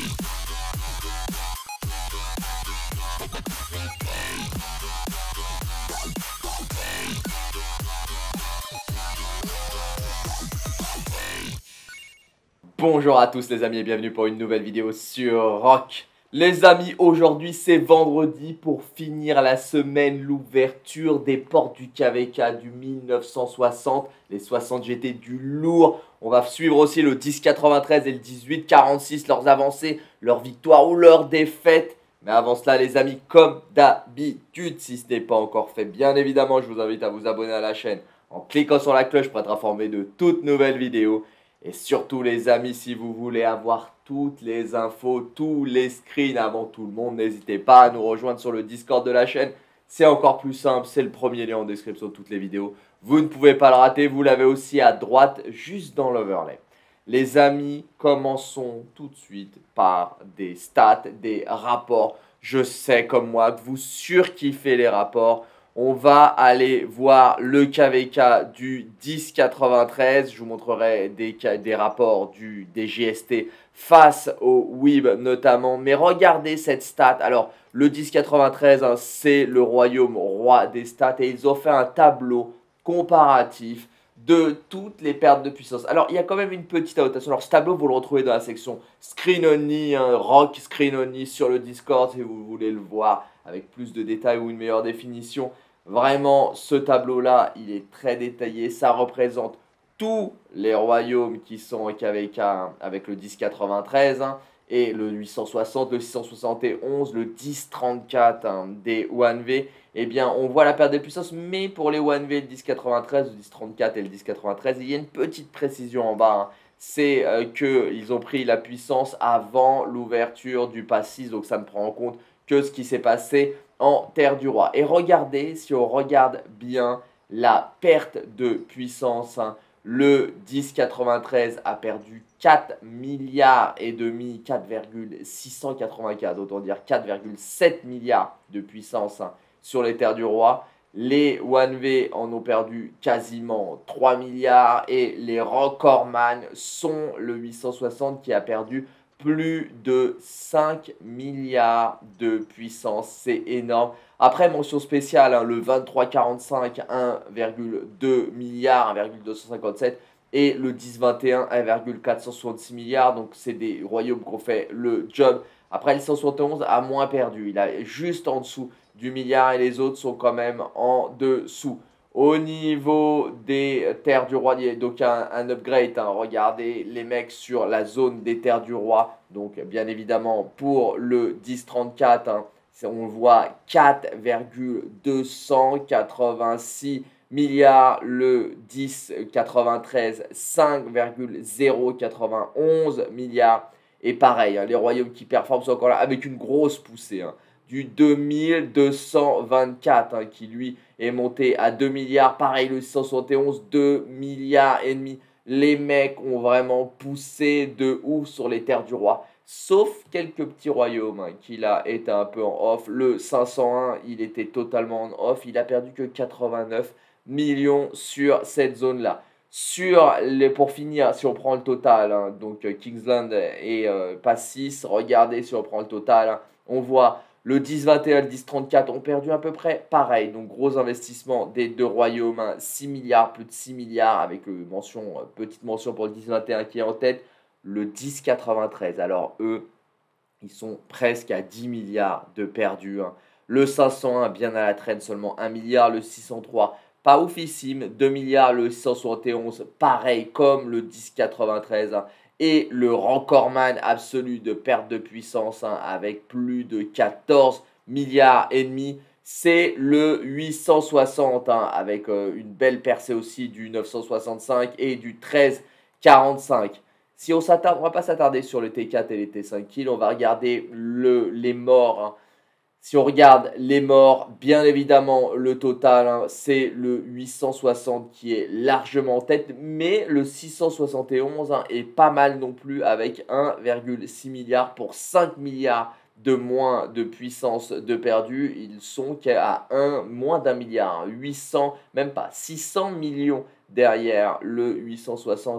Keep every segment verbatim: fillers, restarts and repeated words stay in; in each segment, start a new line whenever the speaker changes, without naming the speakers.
Bonjour à tous les amis et bienvenue pour une nouvelle vidéo sur Rock. Les amis, aujourd'hui c'est vendredi pour finir la semaine, l'ouverture des portes du K V K du mille neuf cent soixante, les soixante G T du lourd. On va suivre aussi le dix quatre-vingt-treize et le dix-huit quarante-six, leurs avancées, leurs victoires ou leurs défaites. Mais avant cela les amis, comme d'habitude, si ce n'est pas encore fait, bien évidemment je vous invite à vous abonner à la chaîne en cliquant sur la cloche pour être informé de toutes nouvelles vidéos. Et surtout les amis, si vous voulez avoir toutes les infos, tous les screens avant tout le monde, n'hésitez pas à nous rejoindre sur le Discord de la chaîne. C'est encore plus simple, c'est le premier lien en description de toutes les vidéos. Vous ne pouvez pas le rater, vous l'avez aussi à droite, juste dans l'overlay. Les amis, commençons tout de suite par des stats, des rapports. Je sais comme moi que vous surkiffez les rapports. On va aller voir le K V K du dix quatre-vingt-treize. Je vous montrerai des, des rapports du, des G S T face au W I B notamment. Mais regardez cette stat. Alors, le dix quatre-vingt-treize, hein, c'est le royaume roi des stats. Et ils ont fait un tableau comparatif de toutes les pertes de puissance. Alors, il y a quand même une petite annotation. Alors, ce tableau, vous le retrouvez dans la section Screen Only, hein, Rock Screen Only sur le Discord si vous voulez le voir avec plus de détails ou une meilleure définition. Vraiment, ce tableau-là, il est très détaillé. Ça représente tous les royaumes qui sont au K V K hein, avec le dix quatre-vingt-treize hein, et le huit cent soixante, le six cent soixante et onze, le dix trente-quatre hein, des un V. Eh bien, on voit la perte de puissance, mais pour les un V, le dix quatre-vingt-treize, le dix trente-quatre et le dix quatre-vingt-treize, il y a une petite précision en bas. Hein. C'est euh, qu'ils ont pris la puissance avant l'ouverture du pass six, donc ça ne prend en compte que ce qui s'est passé en Terre du Roi. Et regardez, si on regarde bien la perte de puissance, hein, le dix quatre-vingt-treize a perdu quatre milliards et demi, quatre virgule six cent quatre-vingt-quinze, autant dire quatre virgule sept milliards de puissance hein, sur les Terres du Roi. Les un V en ont perdu quasiment trois milliards et les recordman sont le huit cent soixante qui a perdu plus de cinq milliards de puissance, c'est énorme. Après, mention spéciale, hein, le vingt-trois quarante-cinq, un virgule deux milliard, un virgule deux cent cinquante-sept, et le dix vingt et un, un virgule quatre cent soixante-six milliards. Donc, c'est des royaumes qui ont fait le job. Après, le cent soixante et onze a moins perdu. Il est juste en dessous du milliard et les autres sont quand même en dessous. Au niveau des terres du roi, il y a donc un, un upgrade. Hein. Regardez les mecs sur la zone des terres du roi. Donc, bien évidemment, pour le dix trente-quatre, hein, on voit quatre virgule deux cent quatre-vingt-six milliards. Le dix quatre-vingt-treize, cinq virgule zéro quatre-vingt-onze milliards. Et pareil, hein, les royaumes qui performent sont encore là avec une grosse poussée. Hein. Du deux mille deux cent vingt-quatre hein, qui lui est monté à deux milliards. Pareil, le six cent soixante et onze, deux milliards et demi. Les mecs ont vraiment poussé de ouf sur les terres du roi. Sauf quelques petits royaumes hein, qui là étaient un peu en off. Le cinq cent un, il était totalement en off. Il a perdu que quatre-vingt-neuf millions sur cette zone-là. Sur les, pour finir, si on prend le total, hein, donc Kingsland et euh, Pass six, regardez si on prend le total, hein, on voit le dix vingt et un et le dix trente-quatre ont perdu à peu près pareil. Donc, gros investissement des deux royaumes. Hein, six milliards, plus de six milliards avec euh, mention, euh, petite mention pour le dix vingt et un qui est en tête. Le dix quatre-vingt-treize. Alors, eux, ils sont presque à dix milliards de perdus. Hein. Le cinq cent un, bien à la traîne, seulement un milliard. Le six cent trois, pas oufissime. deux milliards. Le six cent soixante et onze, pareil comme le dix quatre-vingt-treize. Hein. Et le recordman absolu de perte de puissance hein, avec plus de quatorze milliards et demi, c'est le huit cent soixante hein, avec euh, une belle percée aussi du neuf cent soixante-cinq et du treize quarante-cinq. Si on s'attarde, on va pas s'attarder sur le T quatre et les T cinq kills, on va regarder le, les morts. Hein. Si on regarde les morts, bien évidemment, le total, hein, c'est le huit cent soixante qui est largement en tête, mais le six cent soixante et onze hein, est pas mal non plus avec un virgule six milliard pour cinq milliards de moins de puissance de perdu. Ils sont qu'à un, moins d'un milliard, hein, huit cents, même pas, six cents millions derrière le huit cent soixante. Hein.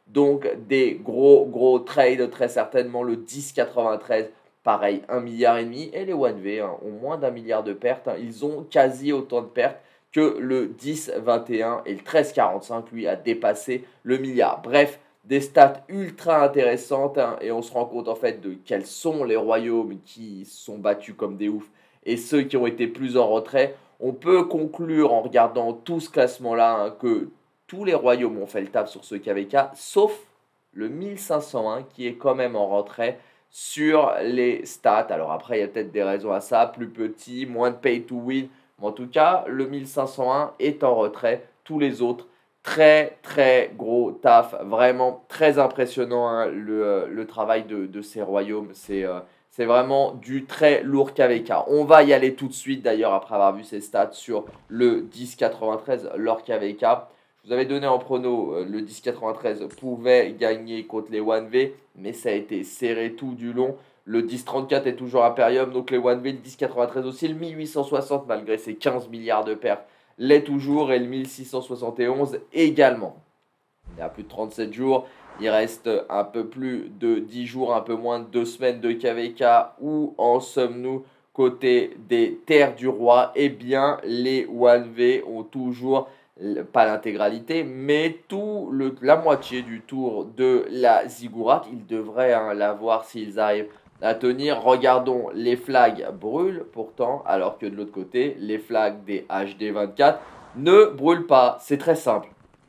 Donc des gros gros trades, très certainement le dix quatre-vingt-treize, pareil, un milliard et demi. Et les one V hein, ont moins d'un milliard de pertes. Hein. Ils ont quasi autant de pertes que le dix vingt et un. Et le treize quarante-cinq, lui, a dépassé le milliard. Bref, des stats ultra intéressantes. Hein, et on se rend compte en fait de quels sont les royaumes qui sont battus comme des oufs et ceux qui ont été plus en retrait. On peut conclure en regardant tout ce classement-là hein, que tous les royaumes ont fait le taf sur ce K V K, sauf le mille cinq cent un qui est quand même en retrait sur les stats. Alors après, il y a peut-être des raisons à ça, plus petit, moins de pay to win. Mais en tout cas, le mille cinq cent un est en retrait. Tous les autres, très très gros taf. Vraiment très impressionnant hein, le, le travail de, de ces royaumes. C'est... Euh, C'est vraiment du très lourd K V K. On va y aller tout de suite d'ailleurs après avoir vu ces stats sur le dix quatre-vingt-treize, leur K V K. Je vous avais donné en prono, euh, le dix quatre-vingt-treize pouvait gagner contre les one V, mais ça a été serré tout du long. Le dix trente-quatre est toujours Imperium, donc les one V, le dix quatre-vingt-treize aussi. Le mille huit cent soixante, malgré ses quinze milliards de pertes, l'est toujours, et le mille six cent soixante et onze également. Il y a plus de trente-sept jours. Il reste un peu plus de dix jours, un peu moins de deux semaines de K V K. Où en sommes-nous côté des terres du roi? Eh bien, les one V ont toujours, pas l'intégralité, mais tout le, la moitié du tour de la Ziggurat. Ils devraient hein, l'avoir s'ils arrivent à tenir. Regardons, les flags brûlent pourtant, alors que de l'autre côté, les flags des H D vingt-quatre ne brûlent pas. C'est très simple.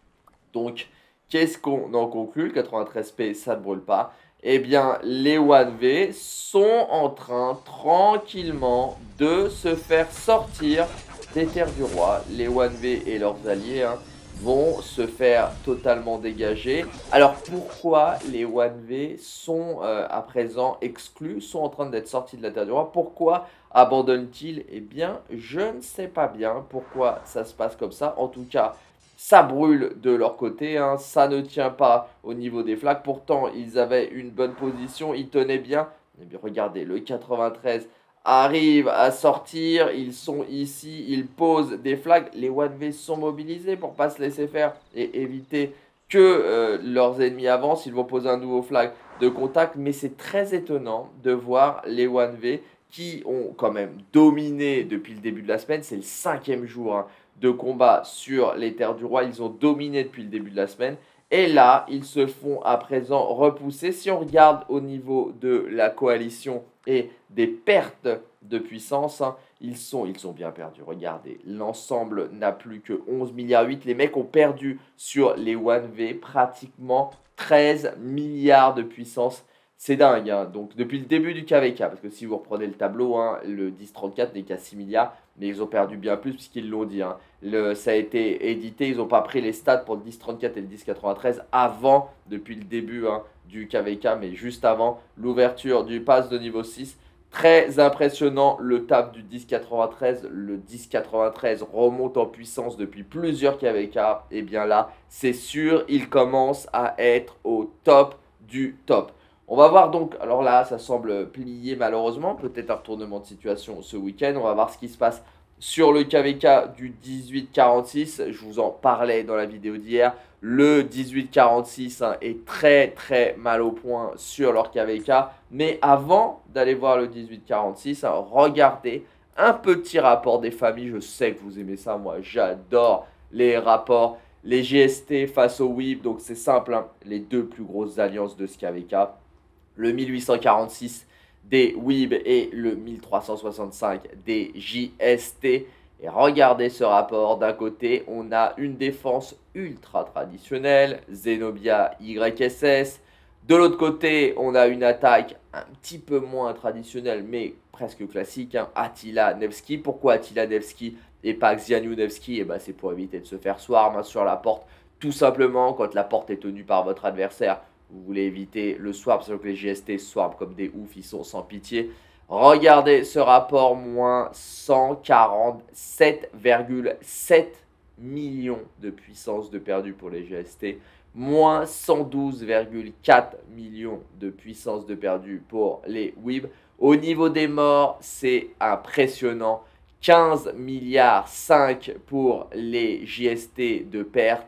Donc, qu'est-ce qu'on en conclut? Le quatre-vingt-treize P, ça ne brûle pas. Eh bien, les one V sont en train tranquillement de se faire sortir des terres du roi. Les one V et leurs alliés hein, vont se faire totalement dégager. Alors, pourquoi les one V sont euh, à présent exclus, sont en train d'être sortis de la terre du roi? Pourquoi abandonnent-ils? Eh bien, je ne sais pas bien pourquoi ça se passe comme ça. En tout cas, ça brûle de leur côté, hein, ça ne tient pas au niveau des flags. Pourtant, ils avaient une bonne position, ils tenaient bien. Eh bien, regardez, le quatre-vingt-treize arrive à sortir, ils sont ici, ils posent des flags. Les one V sont mobilisés pour ne pas se laisser faire et éviter que euh, leurs ennemis avancent. Ils vont poser un nouveau flag de contact, mais c'est très étonnant de voir les one V qui ont quand même dominé depuis le début de la semaine. C'est le cinquième jour hein, de combat sur les terres du roi. Ils ont dominé depuis le début de la semaine. Et là, ils se font à présent repousser. Si on regarde au niveau de la coalition et des pertes de puissance, hein, ils, sont, ils sont bien perdus. Regardez, l'ensemble n'a plus que onze milliards huit. Les mecs ont perdu sur les one V pratiquement treize milliards de puissance. C'est dingue, hein. Donc depuis le début du K V K, parce que si vous reprenez le tableau, hein, le dix trente-quatre n'est qu'à six milliards, mais ils ont perdu bien plus puisqu'ils l'ont dit. Hein. Le, ça a été édité, ils n'ont pas pris les stats pour le dix trente-quatre et le dix quatre-vingt-treize avant, depuis le début hein, du K V K, mais juste avant l'ouverture du pass de niveau six. Très impressionnant le tap du dix quatre-vingt-treize. Le dix quatre-vingt-treize remonte en puissance depuis plusieurs K V K. Et bien là, c'est sûr, il commence à être au top du top. On va voir donc, alors là, ça semble plier malheureusement, peut-être un retournement de situation ce week-end. On va voir ce qui se passe sur le K V K du dix-huit quarante-six. Je vous en parlais dans la vidéo d'hier. Le dix-huit quarante-six hein, est très très mal au point sur leur K V K. Mais avant d'aller voir le dix-huit quarante-six, hein, regardez un petit rapport des familles. Je sais que vous aimez ça, moi j'adore les rapports. Les G S T face au W I B, donc c'est simple, hein, les deux plus grosses alliances de ce K V K. Le mille huit cent quarante-six des W I B et le mille trois cent soixante-cinq des J S T. Et regardez ce rapport, d'un côté on a une défense ultra traditionnelle, Zenobia Y S S. De l'autre côté on a une attaque un petit peu moins traditionnelle mais presque classique, hein, Attila Nevsky. Pourquoi Attila Nevsky et pas Xianyou Nevsky? Et ben, c'est pour éviter de se faire swarm hein, sur la porte. Tout simplement, quand la porte est tenue par votre adversaire, vous voulez éviter le swap, sachant que les G S T swarm comme des oufs, ils sont sans pitié. Regardez ce rapport, moins cent quarante-sept virgule sept millions de puissance de perdu pour les G S T. Moins cent douze virgule quatre millions de puissance de perdu pour les W I B. Au niveau des morts, c'est impressionnant. quinze milliards cinq pour les J S T de perte. Hein.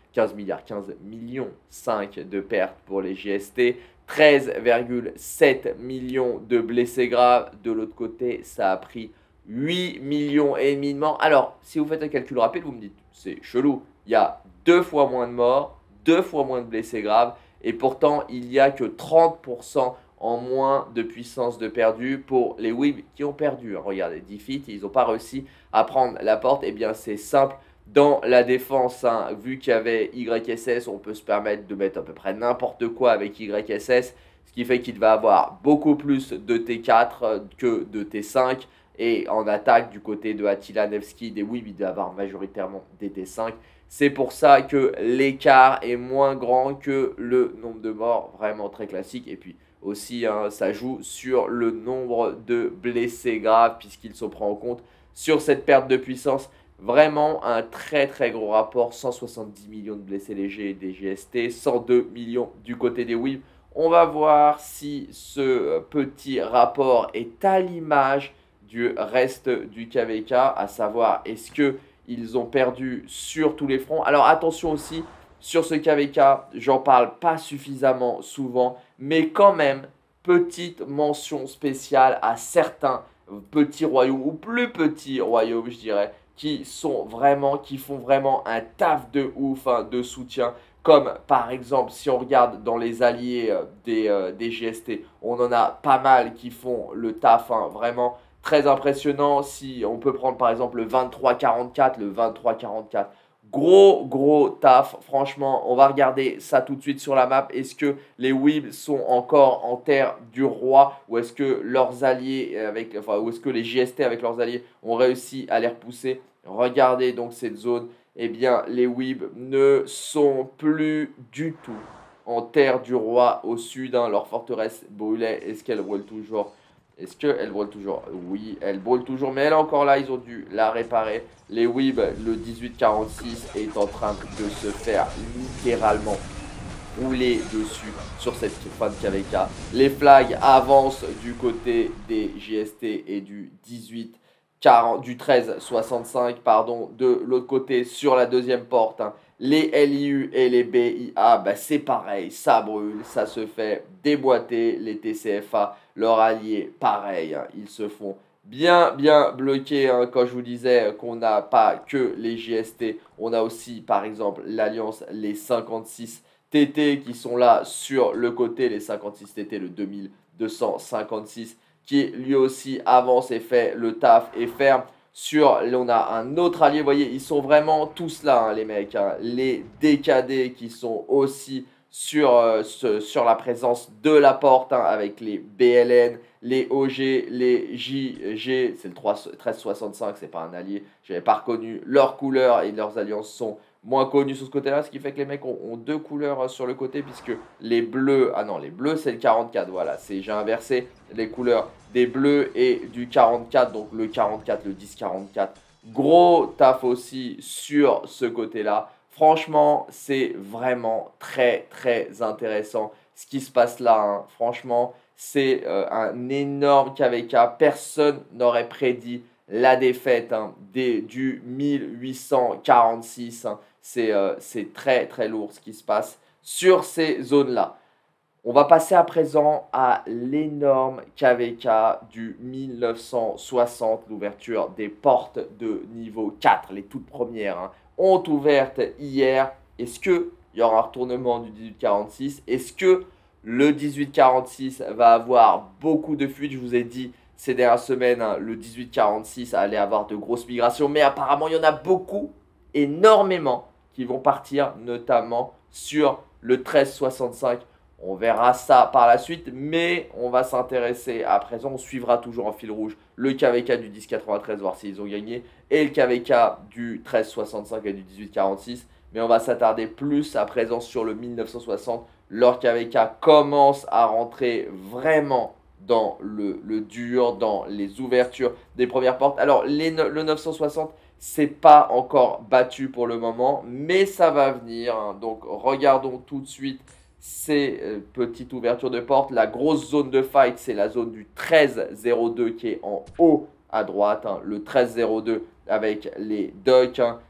quinze milliards, quinze millions cinq de pertes pour les J S T, treize virgule sept millions de blessés graves. De l'autre côté, ça a pris huit millions et demi de morts. Alors, si vous faites un calcul rapide, vous me dites, c'est chelou, il y a deux fois moins de morts, deux fois moins de blessés graves, et pourtant, il n'y a que trente pour cent en moins de puissance de perdu pour les Weebs qui ont perdu. Regardez, Defeat, ils n'ont pas réussi à prendre la porte. Eh bien, c'est simple. Dans la défense, hein, vu qu'il y avait Y S S, on peut se permettre de mettre à peu près n'importe quoi avec Y S S, ce qui fait qu'il va avoir beaucoup plus de T quatre que de T cinq. Et en attaque, du côté de Attila Nevsky, des Weebs, il doit avoir majoritairement des T cinq. C'est pour ça que l'écart est moins grand que le nombre de morts, vraiment très classique. Et puis aussi, hein, ça joue sur le nombre de blessés graves, puisqu'il se prend en compte sur cette perte de puissance. Vraiment un très très gros rapport, cent soixante-dix millions de blessés légers des J S T, cent deux millions du côté des Weebs. On va voir si ce petit rapport est à l'image du reste du K V K, à savoir est-ce qu'ils ont perdu sur tous les fronts. Alors attention aussi, sur ce K V K, j'en parle pas suffisamment souvent, mais quand même, petite mention spéciale à certains petits royaumes, ou plus petits royaumes je dirais, qui sont vraiment, qui font vraiment un taf de ouf, hein, de soutien. Comme par exemple, si on regarde dans les alliés euh, des, euh, des J S T, on en a pas mal qui font le taf, hein, vraiment très impressionnant. Si on peut prendre par exemple le vingt-trois quarante-quatre, le vingt-trois quarante-quatre, gros gros taf, franchement. On va regarder ça tout de suite sur la map. Est-ce que les Weebs sont encore en terre du roi, ou est-ce que leurs alliés avec, enfin, ou est-ce que les J S T avec leurs alliés ont réussi à les repousser? Regardez donc cette zone. Eh bien, les Weebs ne sont plus du tout en terre du roi au sud, hein. Leur forteresse brûlait. Est-ce qu'elle brûle toujours? Est-ce qu'elle brûle toujours? Oui, elle brûle toujours, mais elle est encore là. Ils ont dû la réparer. Les Weebs, le dix-huit quarante-six est en train de se faire littéralement rouler dessus sur cette fin de K V K. Les flags avancent du côté des J S T et du dix-huit quarante, du treize soixante-cinq, pardon, de l'autre côté sur la deuxième porte, hein. Les L I U et les B I A, bah c'est pareil, ça brûle, ça se fait déboîter. Les T C F A, leurs alliés, pareil, hein, ils se font bien bien bloquer, hein. Quand je vous disais qu'on n'a pas que les J S T, on a aussi par exemple l'Alliance, les cinquante-six T T qui sont là sur le côté, les cinquante-six T T, le deux mille deux cent cinquante-six, qui lui aussi avance et fait le taf et ferme. Sur, on a un autre allié, vous voyez, ils sont vraiment tous là, hein, les mecs, hein. Les D K D qui sont aussi sur, euh, ce, sur la présence de la porte, hein, avec les B L N, les O G, les J G, c'est le treize soixante-cinq, c'est pas un allié, je n'avais pas reconnu leurs couleurs et leurs alliances sont moins connues sur ce côté-là, ce qui fait que les mecs ont, ont deux couleurs sur le côté, puisque les bleus, ah non, les bleus c'est le quarante-quatre, voilà, j'ai inversé les couleurs des bleus et du quarante-quatre, donc le quarante-quatre, le dix quarante-quatre, gros taf aussi sur ce côté-là. Franchement, c'est vraiment très très intéressant ce qui se passe là, hein. Franchement, c'est euh, un énorme K V K, personne n'aurait prédit la défaite, hein, des, du mille huit cent quarante-six, hein. C'est euh, très très lourd ce qui se passe sur ces zones-là. On va passer à présent à l'énorme K V K du mille neuf cent soixante, l'ouverture des portes de niveau quatre, les toutes premières, hein, ont ouvert hier. Est-ce qu'il y aura un retournement du dix-huit quarante-six? Est-ce que le dix-huit quarante-six va avoir beaucoup de fuites? Je vous ai dit ces dernières semaines, hein, le dix-huit quarante-six allait avoir de grosses migrations, mais apparemment il y en a beaucoup, énormément, qui vont partir, notamment sur le treize soixante-cinq. On verra ça par la suite, mais on va s'intéresser à présent. On suivra toujours en fil rouge le K V K du dix quatre-vingt-treize, voir s'ils ont gagné, et le K V K du treize soixante-cinq et du dix-huit quarante-six. Mais on va s'attarder plus à présent sur le mille neuf cent soixante. Leur K V K commence à rentrer vraiment dans le, le dur, dans les ouvertures des premières portes. Alors, les, le neuf cent soixante, c'est pas encore battu pour le moment, mais ça va venir, hein. Donc, regardons tout de suite ces euh, petites ouvertures de porte. La grosse zone de fight, c'est la zone du treize zéro deux qui est en haut à droite, hein. Le treize zéro deux avec les ducks, hein.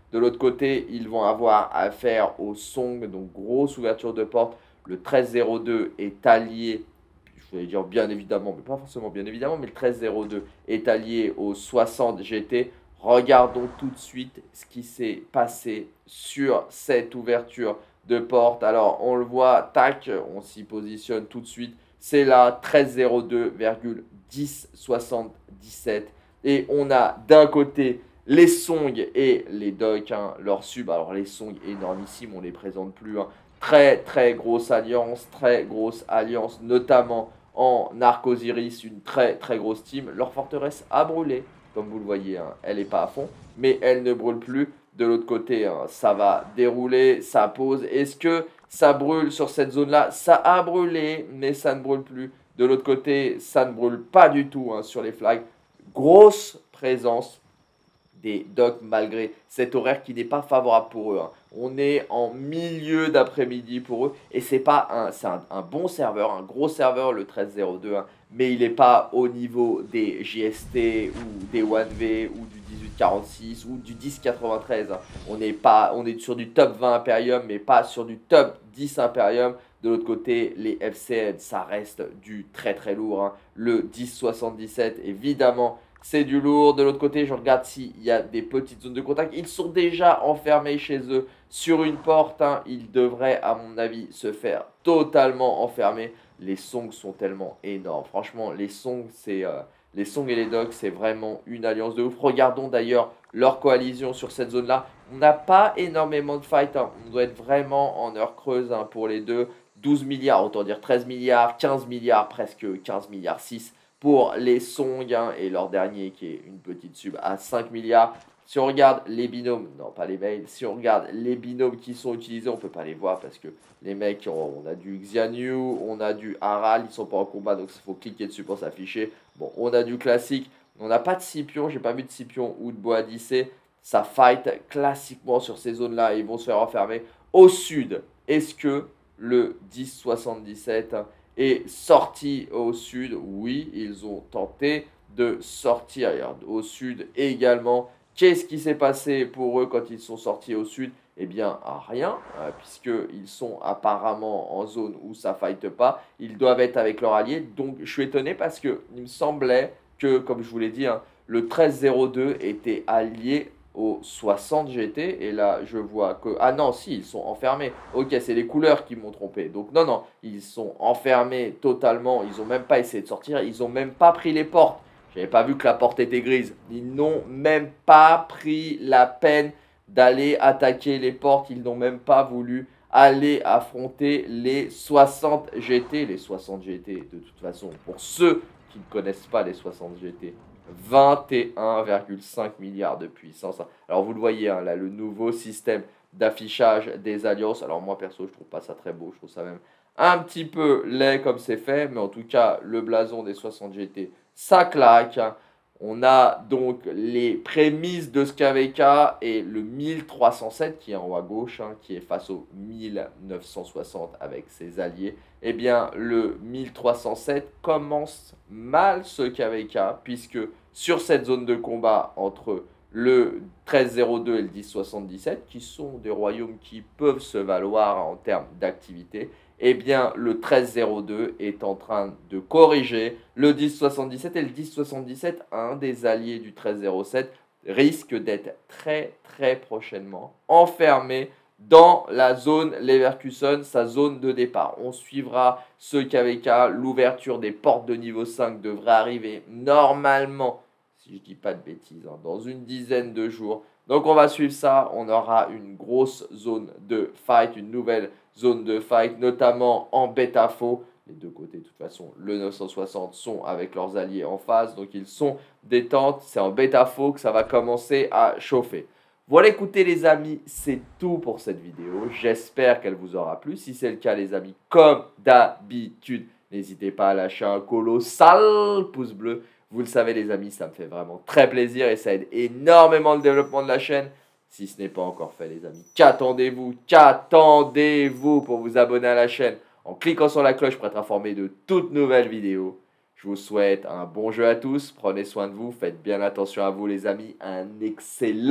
De l'autre côté, ils vont avoir affaire au Song, donc grosse ouverture de porte. Le treize zéro deux est allié, je voulais dire bien évidemment, mais pas forcément bien évidemment, mais le treize zéro deux est allié au soixante G T. Regardons tout de suite ce qui s'est passé sur cette ouverture de porte. Alors, on le voit, tac, on s'y positionne tout de suite. C'est là, treize zéro deux virgule dix soixante-dix-sept. Et on a d'un côté les Song et les Doc, hein, leur sub. Alors, les Song énormissimes, on ne les présente plus. Hein. Très, très grosse alliance, très grosse alliance, notamment en Arc Osiris, une très, très grosse team. Leur forteresse a brûlé. Comme vous le voyez, hein, elle n'est pas à fond, mais elle ne brûle plus. De l'autre côté, hein, ça va dérouler, ça pose. Est-ce que ça brûle sur cette zone-là? Ça a brûlé, mais ça ne brûle plus. De l'autre côté, ça ne brûle pas du tout hein, sur les flags. Grosse présence des Docs malgré cet horaire qui n'est pas favorable pour eux. Hein. On est en milieu d'après-midi pour eux et c'est pas un, c'est un, un bon serveur, un gros serveur le treize zéro deux, hein, mais il n'est pas au niveau des J S T ou des un V ou du dix-huit quarante-six ou du dix quatre-vingt-treize. Hein. On est pas, on est sur du top vingt Imperium mais pas sur du top dix Imperium. De l'autre côté, les F C N, ça reste du très très lourd. Hein. Le dix soixante-dix-sept, évidemment, c'est du lourd. De l'autre côté, je regarde s'il y a des petites zones de contact. Ils sont déjà enfermés chez eux sur une porte. Hein. Ils devraient, à mon avis, se faire totalement enfermer. Les Song sont tellement énormes. Franchement, les Song, c'est, euh, les Song et les Docs, c'est vraiment une alliance de ouf. Regardons d'ailleurs leur coalition sur cette zone-là. On n'a pas énormément de fight. Hein. On doit être vraiment en heure creuse hein, pour les deux. douze milliards, autant dire treize milliards, quinze milliards, presque quinze milliards six pour les Song hein, et leur dernier qui est une petite sub à cinq milliards. Si on regarde les binômes, non pas les mails, si on regarde les binômes qui sont utilisés, on ne peut pas les voir parce que les mecs, on, on a du Xianyu, on a du Haral, ils ne sont pas en combat donc il faut cliquer dessus pour s'afficher. Bon, on a du classique, on n'a pas de Scipion, j'ai pas vu de Scipion ou de Boadicée. Ça fight classiquement sur ces zones-là, ils vont se faire enfermer. Au sud, est-ce que le dix soixante-dix-sept est sorti au sud? Oui, ils ont tenté de sortir au sud également. Qu'est-ce qui s'est passé pour eux quand ils sont sortis au sud? Eh bien, rien, euh, puisqu'ils sont apparemment en zone où ça ne fight pas. Ils doivent être avec leur allié. Donc, je suis étonné parce qu'il me semblait que, comme je vous l'ai dit, hein, le treize zéro deux était allié au soixante G T et là je vois que ah non si ils sont enfermés, ok c'est les couleurs qui m'ont trompé, donc non non ils sont enfermés totalement, ils ont même pas essayé de sortir, ils ont même pas pris les portes, j'avais pas vu que la porte était grise, ils n'ont même pas pris la peine d'aller attaquer les portes, ils n'ont même pas voulu aller affronter les soixante G T, les soixante G T de toute façon pour ceux qui ne connaissent pas les soixante G T, vingt et un virgule cinq milliards de puissance. Alors vous le voyez, hein, là, le nouveau système d'affichage des alliances. Alors moi perso, je trouve pas ça très beau, je trouve ça même un petit peu laid comme c'est fait, mais en tout cas, le blason des soixante G T, ça claque. Hein. On a donc les prémices de ce K V K et le mille trois cent sept qui est en haut à gauche, hein, qui est face au mille neuf cent soixante avec ses alliés. Eh bien, le mille trois cent sept commence mal ce K V K puisque sur cette zone de combat entre le treize zéro deux et le dix soixante-dix-sept, qui sont des royaumes qui peuvent se valoir en termes d'activité, eh bien, le treize zéro deux est en train de corriger le dix soixante-dix-sept et le dix soixante-dix-sept, un des alliés du treize zéro sept, risque d'être très très prochainement enfermé dans la zone Leverkusen, sa zone de départ. On suivra ce K V K, l'ouverture des portes de niveau cinq devrait arriver normalement, si je ne dis pas de bêtises, hein, dans une dizaine de jours. Donc on va suivre ça, on aura une grosse zone de fight, une nouvelle zone de fight, notamment en bêta-faux. Les deux côtés, de toute façon, le neuf cent soixante sont avec leurs alliés en face, donc ils sont détente. C'est en bêta-faux que ça va commencer à chauffer. Voilà, écoutez les amis, c'est tout pour cette vidéo. J'espère qu'elle vous aura plu. Si c'est le cas les amis, comme d'habitude, n'hésitez pas à lâcher un colossal pouce bleu. Vous le savez les amis, ça me fait vraiment très plaisir et ça aide énormément le développement de la chaîne. Si ce n'est pas encore fait les amis, qu'attendez-vous Qu'attendez-vous pour vous abonner à la chaîne en cliquant sur la cloche pour être informé de toutes nouvelles vidéos. Je vous souhaite un bon jeu à tous, prenez soin de vous, faites bien attention à vous les amis, un excellent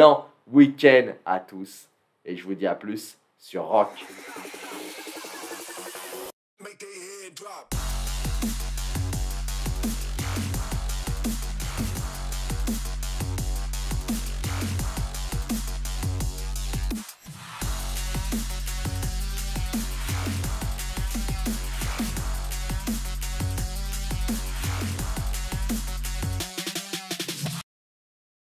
week-end à tous. Et je vous dis à plus sur Rock.